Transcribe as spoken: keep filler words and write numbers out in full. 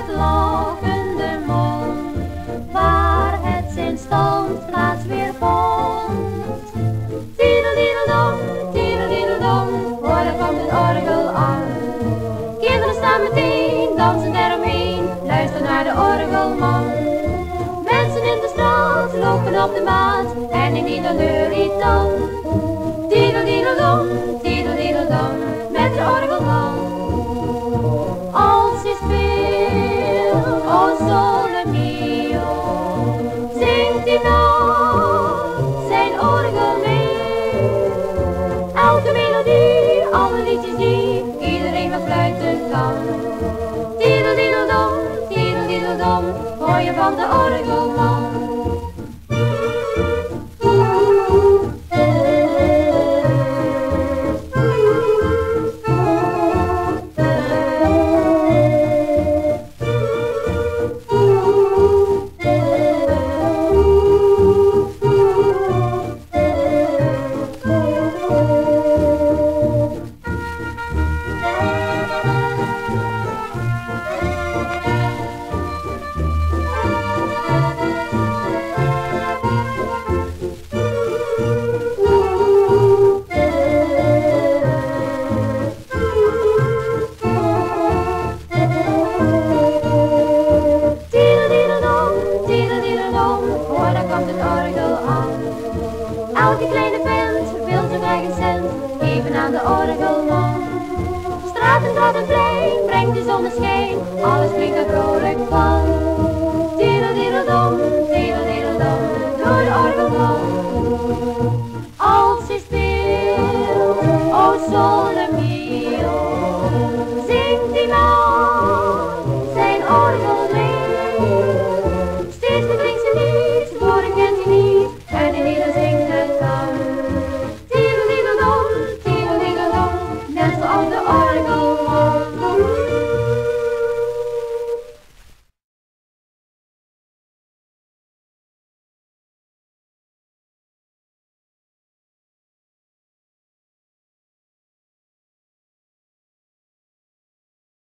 met lachende mond, waar het zijn standplaats weer vond. Tiedeldiedeldom, tiedeldiedeldom, hoor daar komt het orgel aan. Kinderen staan meteen, dansen eromheen, luisteren naar de orgelman. Mensen in de straat lopen op de maat en in ieder neuriet dan. Tiedeldiedeldom, tiedeldiedeldom, met de orgelman. Als hij speelt, o sole mio, zingt hij nog zijn orgel mee. Elke melodie, alle liedjes die iedereen wat fluiten kan. Tiedeldiedeldom, tiedeldiedeldom, hoor je van de orgelman. Elke kleine vent wil zijn eigen cent geven aan de orgelman. Straat en straat en plein brengt de zonneschijn, alles klinkt er vrolijk van.